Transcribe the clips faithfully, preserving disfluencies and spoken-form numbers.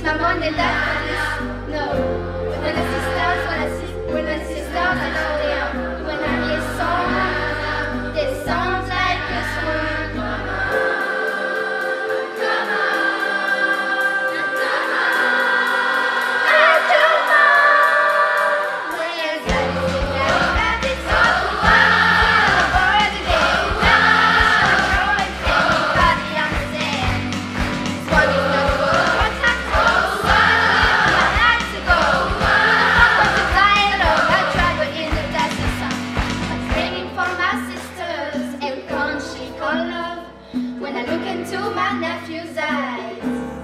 maman n'est là. No. When the sisters, when the sisters, when the sisters are not there. When I hear songs, they sound like this one. Come on, come on, come on, come on. When you're dancing, dancing, it's all the while. For the day now, always anybody understand. It's what you know. What's that called? I had to go. I was a lion, I tried, but in the desert sun. I'm praying for my sisters and country color. When I look into my nephew's eyes,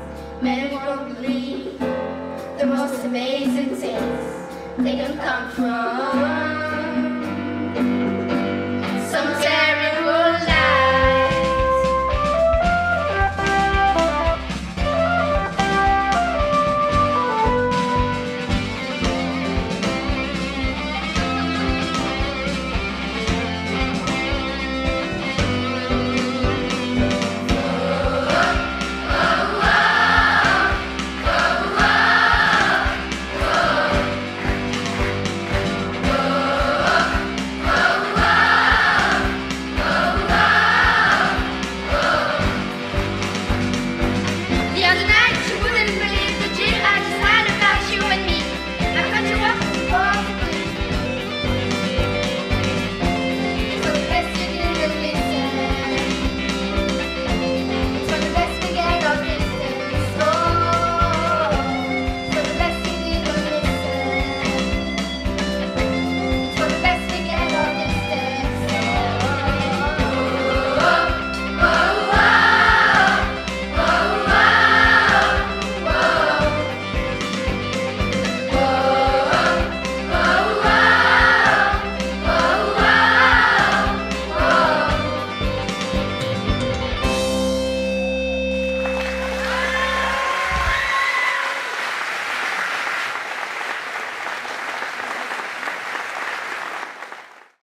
many won't believe the most amazing things they can come from.